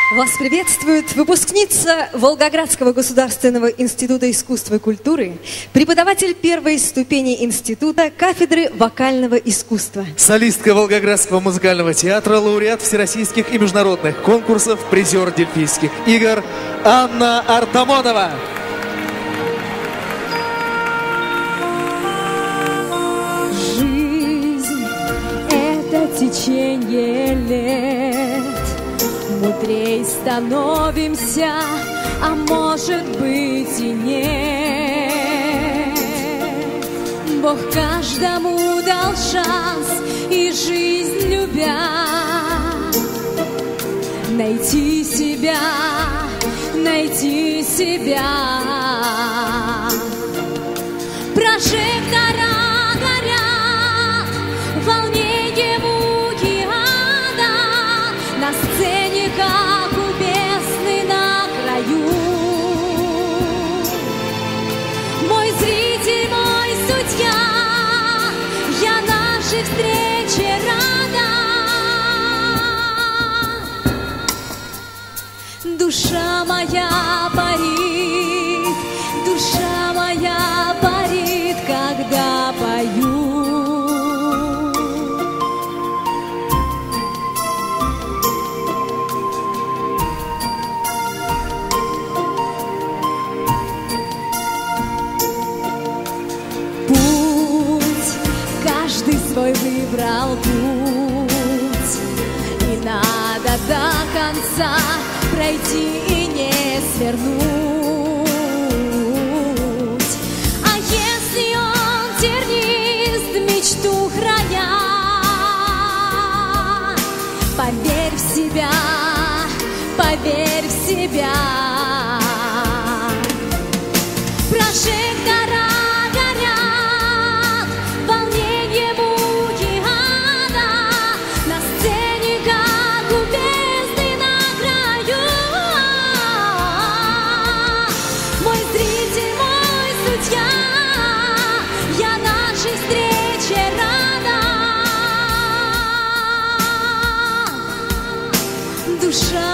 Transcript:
Вас приветствует выпускница Волгоградского государственного института искусства и культуры, преподаватель первой ступени института кафедры вокального искусства. Солистка Волгоградского музыкального театра, лауреат всероссийских и международных конкурсов, призер Дельфийских игр Анна Артамонова. Жизнь — это течение лет. Мудрей становимся, а может быть и нет. Бог каждому дал шанс и жизнь любя найти себя, найти себя. Прожектора горят, волнение муки ада на сцене, как у бездны на краю. Мой зритель, мой судья, я нашей встрече рада. Душа моя парит, душа моя парит, когда пою. Каждый свой выбрал путь, и надо до конца пройти и не свернуть. А если он тернист, мечту храня, поверь в себя, поверь в себя. Прожектора душа